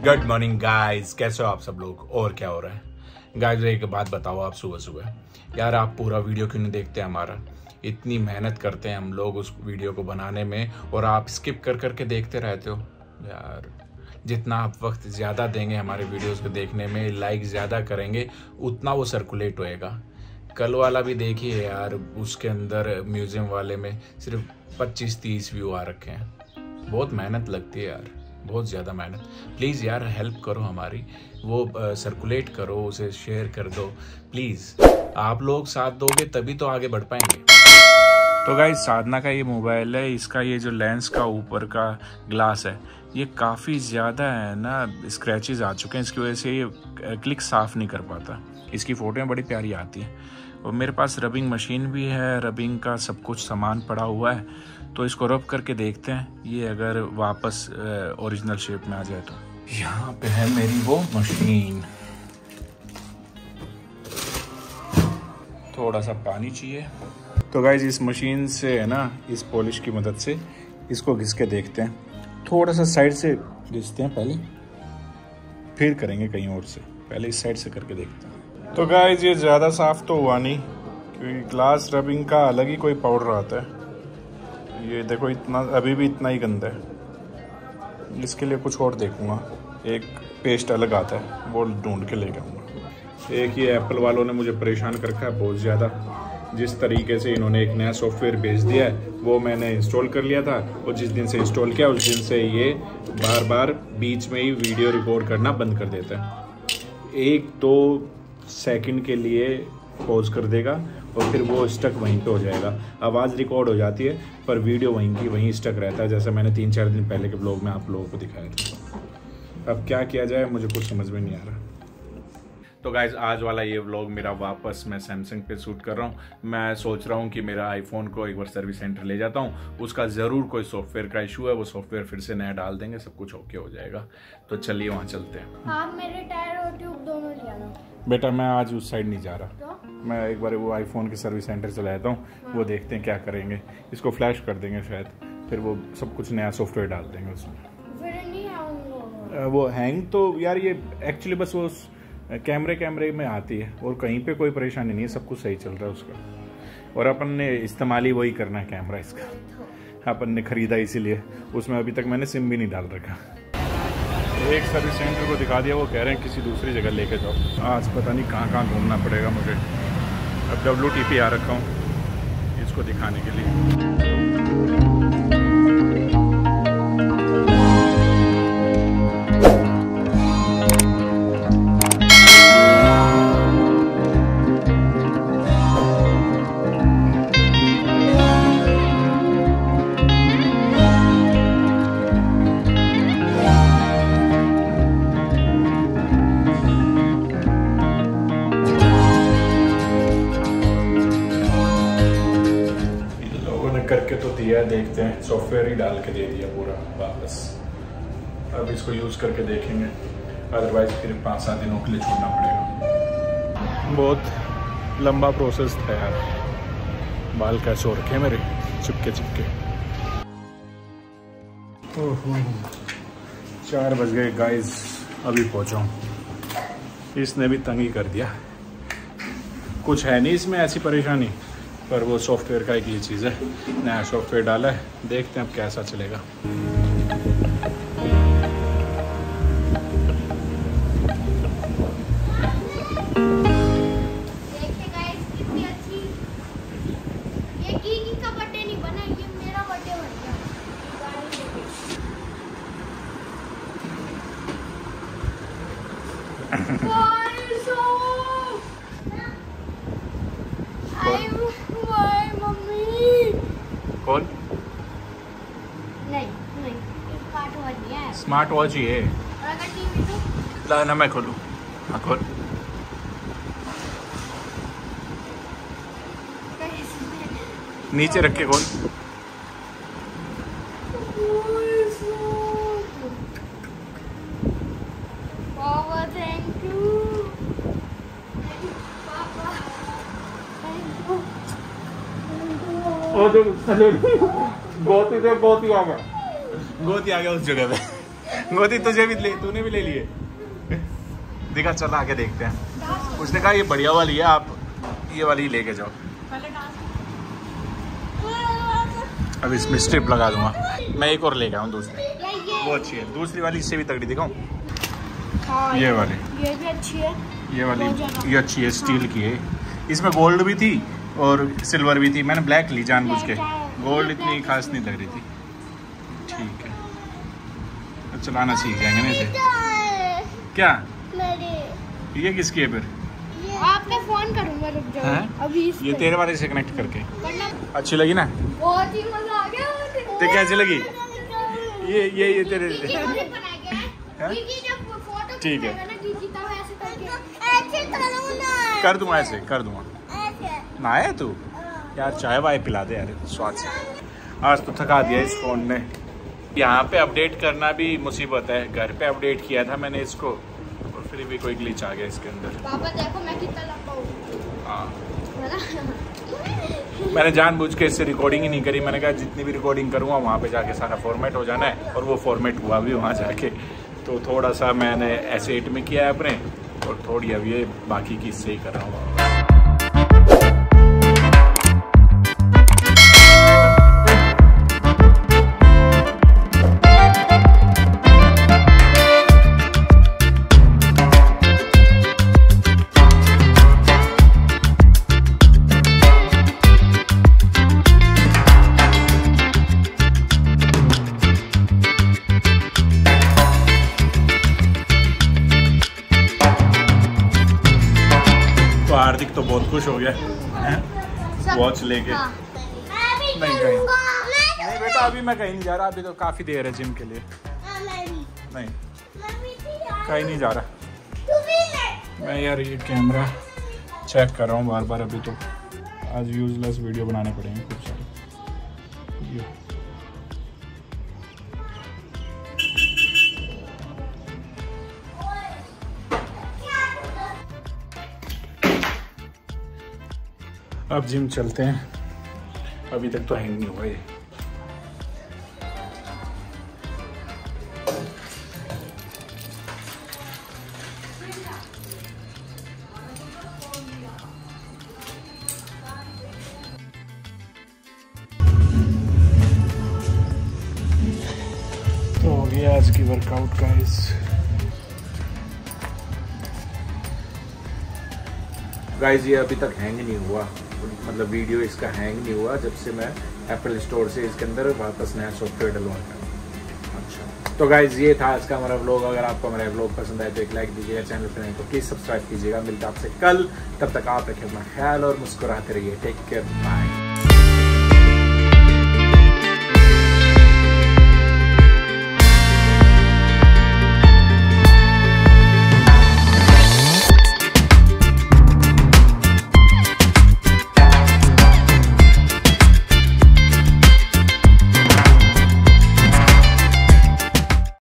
Good morning guys, कैसे हो आप सब लोग और क्या हो रहा है गाइस। एक बात बताओ, आप सुबह सुबह यार आप पूरा वीडियो क्यों नहीं देखते हमारा? इतनी मेहनत करते हैं हम लोग उस वीडियो को बनाने में और आप स्किप कर करके देखते रहते हो यार। जितना आप वक्त ज़्यादा देंगे हमारे वीडियोस को देखने में, लाइक ज़्यादा करेंगे, उतना वो सर्कुलेट होएगा। कल वाला भी देखिए यार, उसके अंदर म्यूज़ियम वाले में सिर्फ 25-30 व्यू आ रखे हैं। बहुत मेहनत लगती है यार, बहुत ज़्यादा मेहनत। प्लीज़ यार हेल्प करो हमारी, वो सर्कुलेट करो, उसे शेयर कर दो प्लीज़। आप लोग साथ दोगे तभी तो आगे बढ़ पाएंगे। तो गाइस, साधना का ये मोबाइल है, इसका ये जो लेंस का ऊपर का ग्लास है ये काफ़ी ज़्यादा है ना, स्क्रैचेस आ चुके हैं, इसकी वजह से ये क्लिक साफ़ नहीं कर पाता। इसकी फ़ोटोएं बड़ी प्यारी आती हैं और मेरे पास रबिंग मशीन भी है, रबिंग का सब कुछ सामान पड़ा हुआ है, तो इसको रब करके देखते हैं ये अगर वापस ओरिजिनल शेप में आ जाए तो। यहाँ पे है मेरी वो मशीन, थोड़ा सा पानी चाहिए। तो गाइज इस मशीन से है ना, इस पॉलिश की मदद से इसको घिस के देखते हैं। थोड़ा सा साइड से घिसते हैं पहले, फिर करेंगे कहीं और से, पहले इस साइड से करके देखते हैं। तो गाइज ये ज़्यादा साफ तो हुआ नहीं, क्योंकि ग्लास रबिंग का अलग ही कोई पाउडर आता है। ये देखो इतना, अभी भी इतना ही गंदा है। इसके लिए कुछ और देखूंगा, एक पेस्ट अलग आता है वो ढूंढ के लेके आऊँगा। एक ये एप्पल वालों ने मुझे परेशान कर रखा है बहुत ज़्यादा। जिस तरीके से इन्होंने एक नया सॉफ्टवेयर भेज दिया है वो मैंने इंस्टॉल कर लिया था, और जिस दिन से इंस्टॉल किया उस दिन से ये बार बार बीच में ही वीडियो रिकॉर्ड करना बंद कर देता है। 1-2 सेकंड के लिए पॉज कर देगा और फिर वो स्टक वहीं पे हो जाएगा। आवाज़ रिकॉर्ड हो जाती है पर वीडियो वहीं की वहीं स्टक रहता है, जैसा मैंने 3-4 दिन पहले के ब्लॉग में आप लोगों को दिखाया था। अब क्या किया जाए मुझे कुछ समझ में नहीं आ रहा। तो गाइज आज वाला ये व्लॉग मेरा वापस मैं सैमसंग पे शूट कर रहा हूँ। मैं सोच रहा हूँ कि मेरा आईफोन को एक बार सर्विस सेंटर ले जाता हूँ, उसका ज़रूर कोई सॉफ्टवेयर का इशू है, वो सॉफ्टवेयर फिर से नया डाल देंगे, सब कुछ ओके हो जाएगा। तो चलिए वहाँ चलते हैं। आप मेरे टायर और ट्यूब दोनों ले आना। बेटा मैं आज उस साइड नहीं जा रहा, तो? मैं एक बार वो आईफोन के सर्विस सेंटर चला जाता हूँ। हाँ। वो देखते हैं क्या करेंगे, इसको फ्लैश कर देंगे शायद, फिर वो सब कुछ नया सॉफ्टवेयर डाल देंगे उसमें। फिर नहीं आऊँगा वो हैंग तो यार ये एक्चुअली बस वो कैमरे में आती है और कहीं पे कोई परेशानी नहीं है, सब कुछ सही चल रहा है उसका। और अपन ने इस्तेमाल ही वही करना है कैमरा इसका, अपन ने खरीदा इसीलिए। उसमें अभी तक मैंने सिम भी नहीं डाल रखा। एक सर्विस सेंटर को दिखा दिया, वो कह रहे हैं किसी दूसरी जगह लेके जाओ। आज पता नहीं कहाँ कहाँ घूमना पड़ेगा मुझे। अब WTP आ रखा हूँ इसको दिखाने के लिए। करके तो दिया, देखते हैं, सॉफ्टवेयर ही डाल के दे दिया पूरा वापस। अब इसको यूज़ करके देखेंगे, अदरवाइज फिर 5-7 दिनों के लिए छोड़ना पड़ेगा। बहुत लंबा प्रोसेस था यार। बाल कैसे हो रखे मेरे, चिपके चिपके। 4 बज गए गाइस, अभी पहुँचा हूँ। इसने भी तंग ही कर दिया। कुछ है नहीं इसमें ऐसी परेशानी, पर वो सॉफ्टवेयर का एक ये चीज़ है, नया सॉफ्टवेयर डाला है, देखते हैं अब कैसा चलेगा। देखिए गाइस कितनी अच्छी, ये कीकी का बर्थडे नहीं बना, ये मेरा बर्थडे बन गया। कौन? नहीं स्मार्ट वॉच नहीं है, स्मार्ट वॉच ही है। और अगर टीवी तो ला ना, मैं खोलूँ? हाँ खोल। नीचे रख के खोल। पापा थैंक यू, पापा थैंक यू। बहुत ही आ गया उस जगह पे। गोदी तुझे भी ले, तूने भी ले लिए। दिखा, चल आके देखते हैं। उसने कहा ये बढ़िया वाली है, आप ये वाली लेके जाओ। अब इसमें स्ट्रिप लगा दूंगा। मैं एक और लेके आऊँ दूसरी, वो अच्छी है। दूसरी वाली इससे भी तगड़ी दिखाऊं? हाँ, ये वाली, ये भी अच्छी है। ये वाली ये अच्छी है, स्टील की है। इसमें गोल्ड भी थी और सिल्वर भी थी। मैंने ब्लैक ली जानबूझ के, गोल्ड इतनी खास नहीं लग रही थी। ठीक है, तो चलाना सीख जाएंगे ना इसे। क्या ये किसकी है फिर? आपने फोन करूंगा, रुक जाओ अभी। ये तेरे वाले से कनेक्ट करके। अच्छी लगी ना? बहुत ही मजा आ गया। तो कैसी लगी? ये तेरे ठीक है, कर दूंगा, ऐसे कर दूंगा। ना है तू यार, चाय वाय पिला दे यार स्वाद से। आज तो थका दिया इस फोन ने। यहाँ पे अपडेट करना भी मुसीबत है। घर पे अपडेट किया था मैंने इसको और फिर भी कोई ग्लिच आ गया इसके अंदर। पापा देखो मैं कितना लंबा हूँ। मैंने जानबूझ के इससे रिकॉर्डिंग ही नहीं करी। मैंने कहा जितनी भी रिकॉर्डिंग करूँगा वहाँ पे जाके सारा फॉर्मेट हो जाना है, और वो फॉर्मेट हुआ भी वहाँ जाके। तो थोड़ा सा मैंने ऐसे एट में किया है अपने, और थोड़ी अब ये बाकी की इससे ही कर रहा हूँ। हार्दिक तो बहुत खुश हो गया वॉच लेके। नहीं बेटा, अभी मैं कहीं नहीं जा रहा। अभी तो काफ़ी देर है जिम के लिए। नहीं कहीं नहीं जा रहा मैं यार। ये कैमरा चेक कर रहा हूँ बार बार। अभी तो आज यूजलेस वीडियो बनाने पड़ेंगे खूब सारे। अब जिम चलते हैं। अभी तक तो हैंग नहीं हुआ ये। तो हो गया आज की वर्कआउट गाइस। ये अभी तक हैंग नहीं हुआ, मतलब वीडियो इसका हैंग नहीं हुआ जब से मैं एप्पल स्टोर से इसके अंदर वापस नया सॉफ्टवेयर डलवाया। अच्छा, तो गाइज ये था आज का हमारा व्लॉग। अगर आपको हमारा व्लॉग पसंद आए तो एक लाइक दीजिएगा, चैनल पर नहीं तो प्लीज सब्सक्राइब कीजिएगा। मिलता आपसे कल, तब तक आप रखें अपना ख्याल और मुस्कुराते रहिए। Take care, bye.